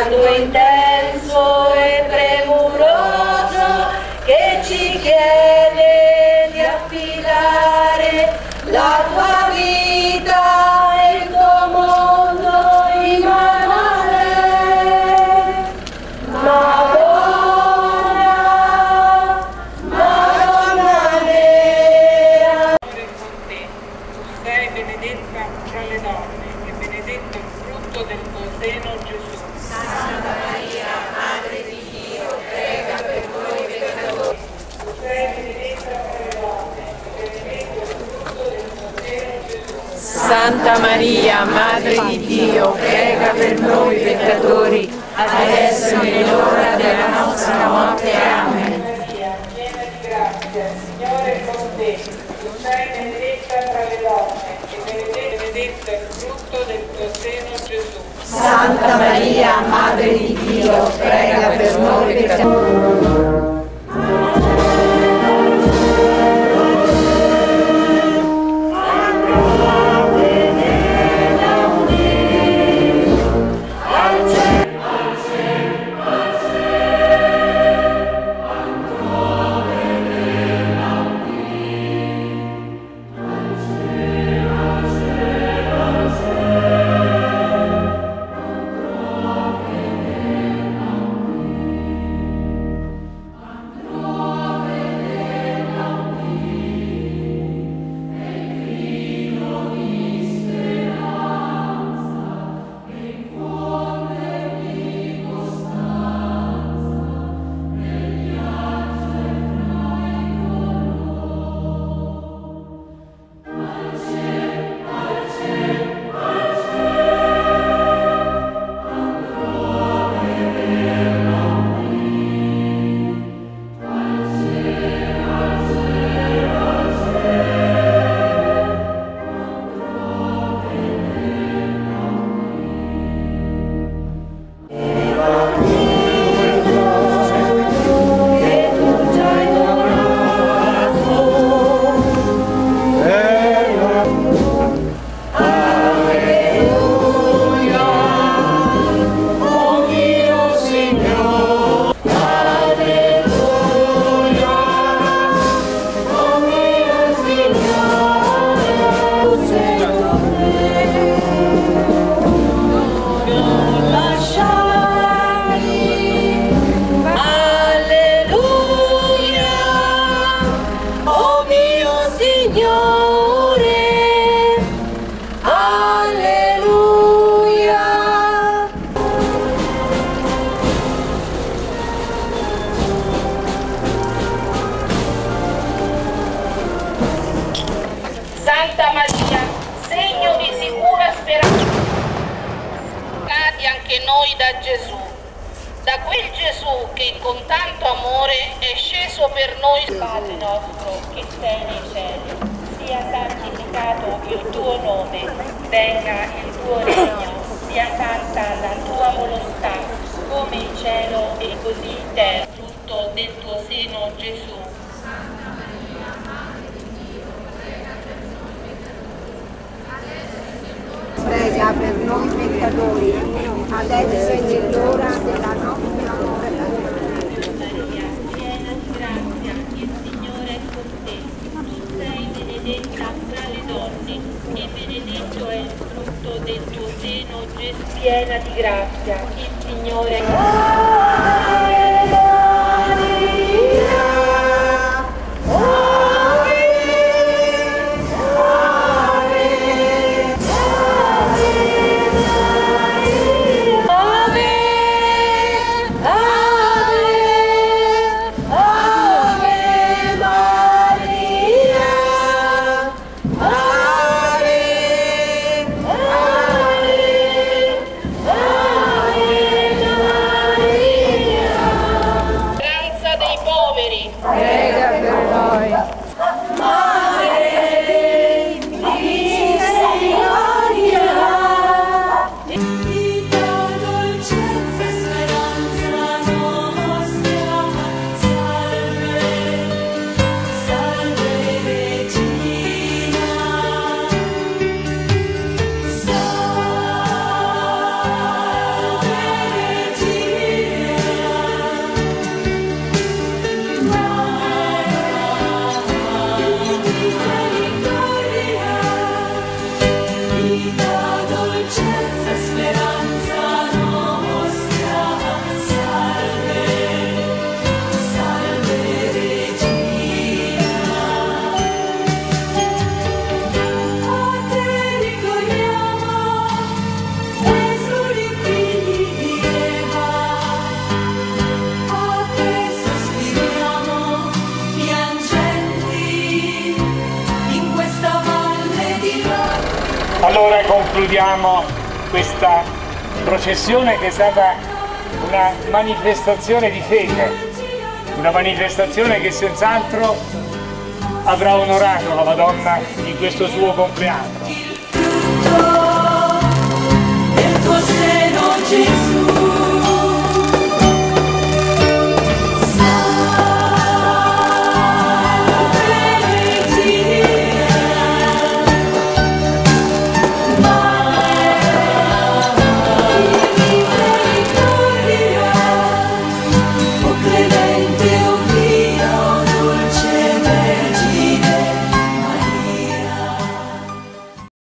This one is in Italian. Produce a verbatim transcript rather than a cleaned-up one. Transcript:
comando intenso e premuroso che ci chiede di affidare la tua vita e il tuo mondo in mano a lei. Madonna, Madonna mia. Con te, tu sei benedetta tra le donne e benedetto il frutto del tuo seno, Gesù. Santa Maria, Madre di Dio, prega per noi peccatori. Tu sei benedetta tra le donne e benedetto il frutto del tuo seno, Gesù. Santa Maria, Madre di Dio, prega per noi peccatori, adesso e nell'ora della nostra morte. Amen. Maria, piena di grazia, il Signore è con te. Tu sei benedetta tra le donne e benedetto il frutto del tuo seno, Gesù. Santa Maria, Madre di Dio, prega per noi peccatori. Santa Maria, segno di sicura speranza, anche noi da Gesù, da quel Gesù che con tanto amore è sceso per noi. Padre nostro che sei nei cieli, sia santificato il tuo nome, venga il tuo regno, sia fatta la tua volontà, come in cielo e così in terra. Frutto del tuo seno, Gesù. Prega per noi peccatori, adesso e nell'ora della nostra morte. Maria, piena di grazia, il Signore è con te. Tu sei benedetta fra le donne e benedetto è il frutto del tuo seno, Gesù. Piena di grazia, il Signore è con te. Maria. Allora concludiamo questa processione che è stata una manifestazione di fede, una manifestazione che senz'altro avrà onorato la Madonna in questo suo compleanno. Il tuo seno, Gesù.